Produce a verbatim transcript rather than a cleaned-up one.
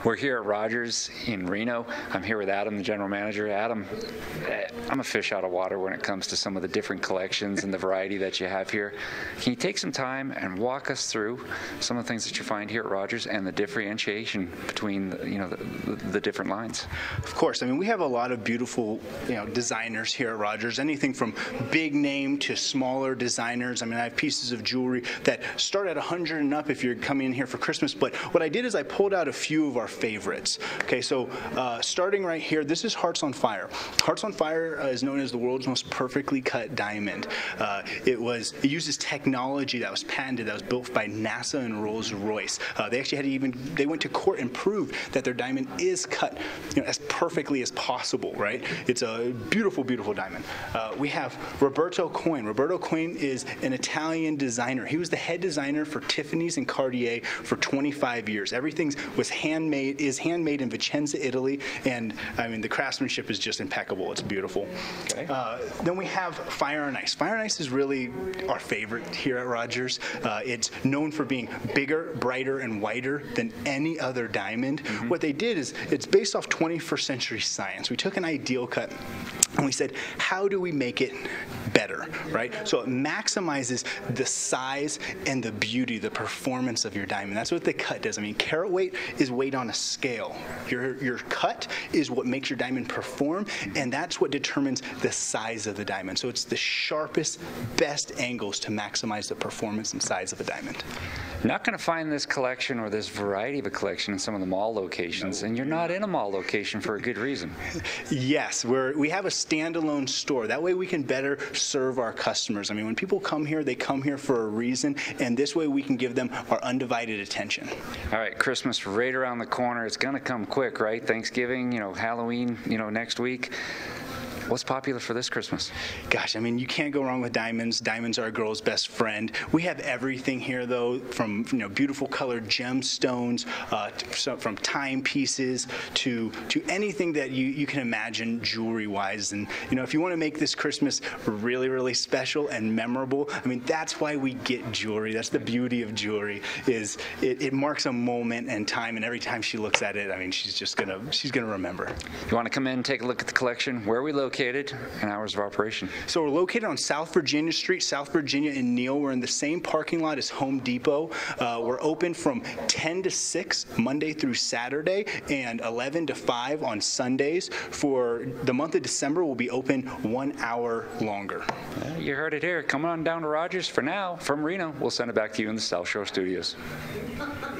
We're here at Rogers in Reno. I'm here with Adam, the general manager. Adam, I'm a fish out of water when it comes to some of the different collections and the variety that you have here. Can you take some time and walk us through some of the things that you find here at Rogers and the differentiation between, you know, the, the different lines? Of course. I mean, we have a lot of beautiful, you know, designers here at Rogers. Anything from big name to smaller designers. I mean, I have pieces of jewelry that start at one hundred and up if you're coming in here for Christmas. But what I did is I pulled out a few of our favorites. Okay, so uh, starting right here, this is Hearts on Fire. Hearts on Fire uh, is known as the world's most perfectly cut diamond. Uh, it was it uses technology that was patented, that was built by NASA and Rolls-Royce. Uh, they actually had to even they went to court and proved that their diamond is cut, you know, as perfectly as possible. Right? It's a beautiful, beautiful diamond. Uh, we have Roberto Coin. Roberto Coin is an Italian designer. He was the head designer for Tiffany's and Cartier for twenty-five years. Everything was handmade. Is handmade in Vicenza, Italy, and I mean the craftsmanship is just impeccable. It's beautiful. Okay. Uh, then we have Fire and Ice. Fire and Ice is really our favorite here at Rogers. Uh, it's known for being bigger, brighter, and whiter than any other diamond. Mm-hmm. What they did is it's based off twenty-first century science. We took an ideal cut and we said, how do we make it better, right? So it maximizes the size and the beauty, the performance of your diamond. That's what the cut does. I mean, carat weight is weight on a scale. Your, your cut is what makes your diamond perform, and that's what determines the size of the diamond. So it's the sharpest, best angles to maximize the performance and size of a diamond. You're not going to find this collection or this variety of a collection in some of the mall locations, no. And you're not in a mall location for a good reason. Yes, we're, we have a standalone store. That way we can better serve our customers. I mean, when people come here, they come here for a reason, and this way we can give them our undivided attention. All right, Christmas right around the corner. It's going to come quick, right? Thanksgiving, you know, Halloween, you know, next week. What's popular for this Christmas? Gosh, I mean, you can't go wrong with diamonds. Diamonds are a girl's best friend. We have everything here, though, from, you know, beautiful colored gemstones, uh, to, so from timepieces to to anything that you, you can imagine jewelry-wise. And, you know, if you want to make this Christmas really, really special and memorable, I mean, that's why we get jewelry. That's the beauty of jewelry, is it, it marks a moment and time, and every time she looks at it, I mean, she's just gonna she's gonna remember. If you want to come in and take a look at the collection, where are we located? Located and hours of operation? So we're located on South Virginia Street, South Virginia and Neal. We're in the same parking lot as Home Depot. Uh, we're open from ten to six Monday through Saturday and eleven to five on Sundays. For the month of December, we'll be open one hour longer. Well, you heard it here. Come on down to Rogers. For now, from Reno, we'll send it back to you in the South Shore Studios.